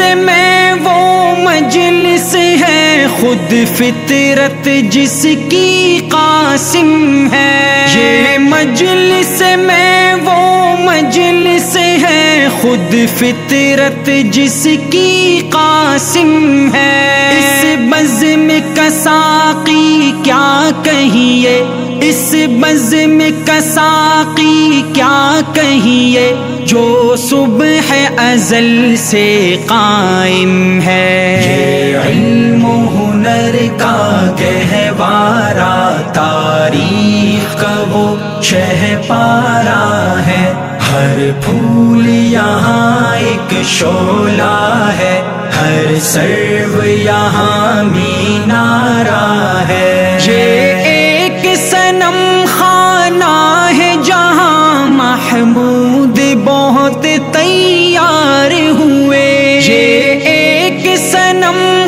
سے میں وہ مجلس ہے خود فطرت جس کی قاسم ہے، یہ مجلس میں وہ مجلس ہے خود فطرت جس کی قاسم ہے۔ اس بزم کا ساقی کیا کہیے، اس بزم کا ساقی کیا کہیے، جو صبح ازل سے قائم ہے۔ یہ علم و ہنر کا گہوارہ، تاریخ کا وہ شہ پارا ہے، ہر پھول یہاں ایک شعلہ ہے، ہر سرو یہاں مینارہ ہے۔ یہ ایک صنم خانہ ہے جہاں محمود بہت تیار ہوئے، یہ ایک صنم